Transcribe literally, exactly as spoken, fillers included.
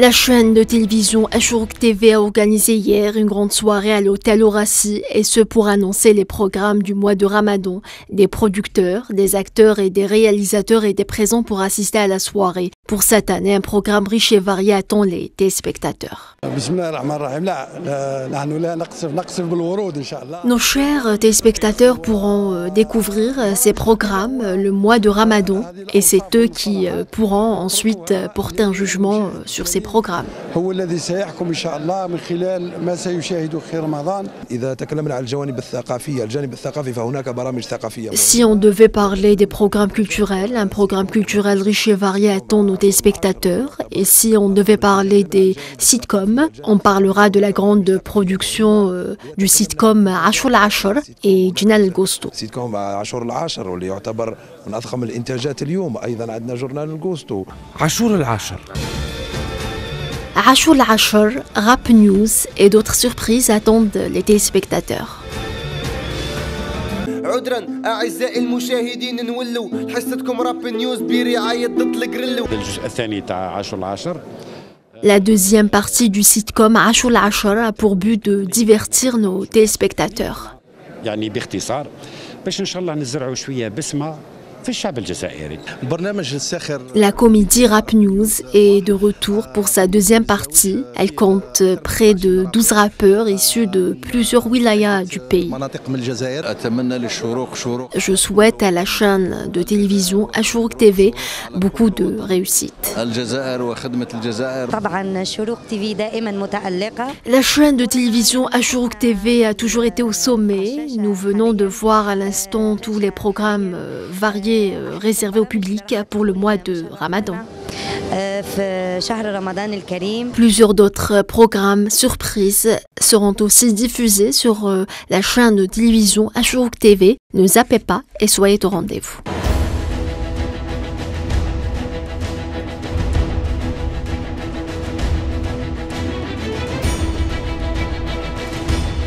La chaîne de télévision Ashrouk T V a organisé hier une grande soirée à l'hôtel Orassi, et ce pour annoncer les programmes du mois de Ramadan. Des producteurs, des acteurs et des réalisateurs étaient présents pour assister à la soirée. Pour cette année, un programme riche et varié attend les téléspectateurs. Nos chers téléspectateurs pourront découvrir ces programmes le mois de Ramadan, et c'est eux qui pourront ensuite porter un jugement sur ces programmes. Si on devait parler des programmes culturels, un programme culturel riche et varié attend nos téléspectateurs. Et si on devait parler des sitcoms, on parlera de la grande production euh, du sitcom Ashur al-Ashr et Jinal al-Gosto. سيتكوم عاشور العاشر واللي يعتبر من أضخم الإنتاجات اليوم. أيضا عندنا جورنال الغوستو. عاشور العاشر. Ashur al-Ashr, Rap News et d'autres surprises attendent les téléspectateurs. عذرا اعزائي المشاهدين نولوا حصتكم راب نيوز برعايه ضد الجريلو. الجزء الثاني تاع عاشور العاشر. La deuxième partie du sitcom Ashur al-Ashr a pour but de divertir nos téléspectateurs. يعني باختصار باش ان شاء الله نزرعوا شويه بسمه في الشعب الجزائري. La comédie Rap News est de retour pour sa deuxième partie. Elle compte près de douze rappeurs issus de plusieurs wilayas du pays. Je souhaite à la chaîne de télévision Ashrouk T V beaucoup de réussite. La chaîne de télévision Ashrouk T V a toujours été au sommet. Nous venons de voir à l'instant tous les programmes variés réservé au public pour le mois de Ramadan. Plusieurs d'autres programmes surprises seront aussi diffusés sur la chaîne de télévision Ashrouk T V. Ne zappez pas et soyez au rendez-vous.